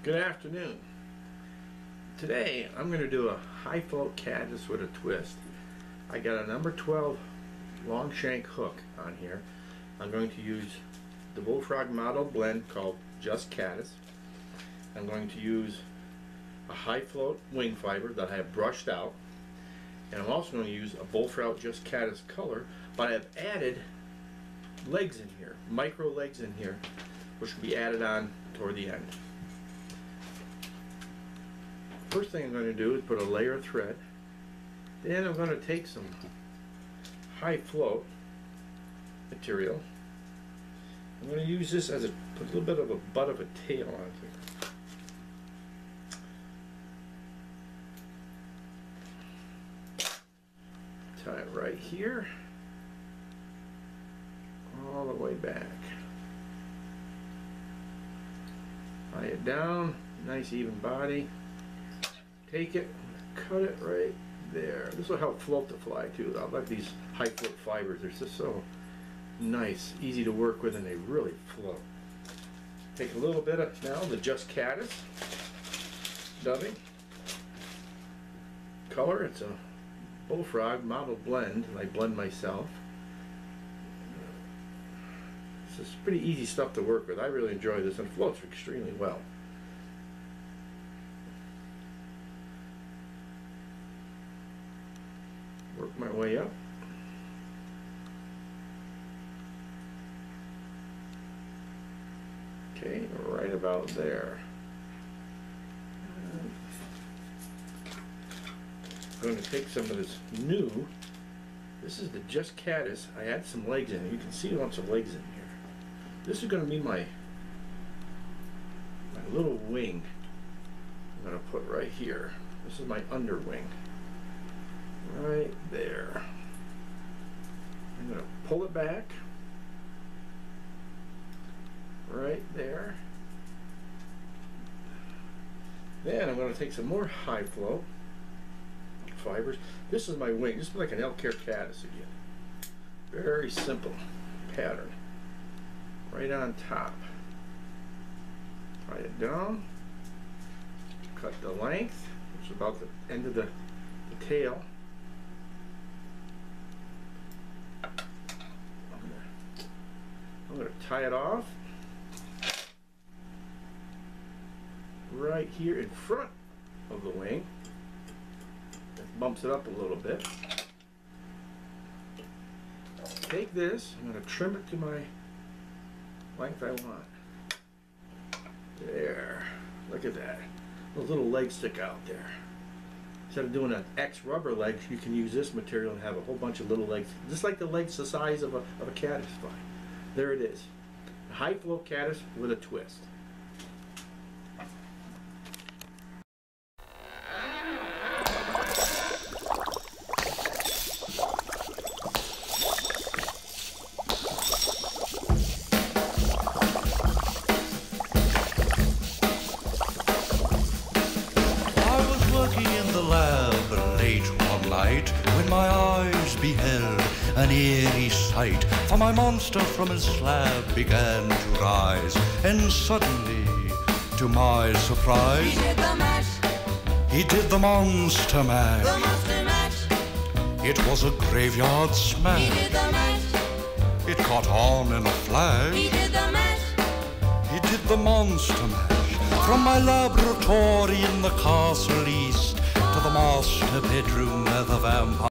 Good afternoon. Today I'm going to do a Hi Float Caddis with a twist. I got a number 12 long shank hook on here. I'm going to use the Bull Frawg Mottled blend called Just Caddis. I'm going to use a Hi Float wing fiber that I have brushed out, and I'm also going to use a Bull Frawg Just Caddis color, but I've added legs in here, micro legs in here, which will be added on toward the end. First thing I'm going to do is put a layer of thread. Then I'm going to take some Hi Float material. I'm going to use this as put a little bit of a butt of a tail on here. Tie it right here, all the way back. Tie it down, nice even body. Take it, cut it right there. This will help float the fly too. I like these Hi Float fibers. They're just so nice, easy to work with, and they really float. Take a little bit of now the Just Caddis dubbing color. It's a Bull Frawg Mottled blend, and I blend myself. This is pretty easy stuff to work with. I really enjoy this, and it floats extremely well. Work my way up. Okay, right about there. I'm going to take some of this new. This is the Just Caddis. I add some legs in it. You can see lots of legs in here. This is going to be my little wing. I'm going to put right here. This is my underwing. Right there. I'm going to pull it back. Right there. Then I'm going to take some more Hi Float fibers. This is my wing. This is like an elk hair caddis again. Very simple pattern. Right on top. Tie it down. Cut the length, which is about the end of the tail. I'm going to tie it off right here in front of the wing. That bumps it up a little bit. Take this, I'm going to trim it to my length I want. There. Look at that. Those little legs stick out there. Instead of doing an X rubber leg, you can use this material and have a whole bunch of little legs, just like the legs the size of a caddis fly. There it is. A Hi Float Caddis with a twist. I was working in the lab late one night when my eyes beheld an eerie sight, for my monster from his slab began to rise, and suddenly, to my surprise, He did the mash. he did the monster mash. The monster mash. It was a graveyard He smash. did the mash. It caught on in a flash. He did the mash. He did the monster mash. From my laboratory in the castle east to the master bedroom where the vampire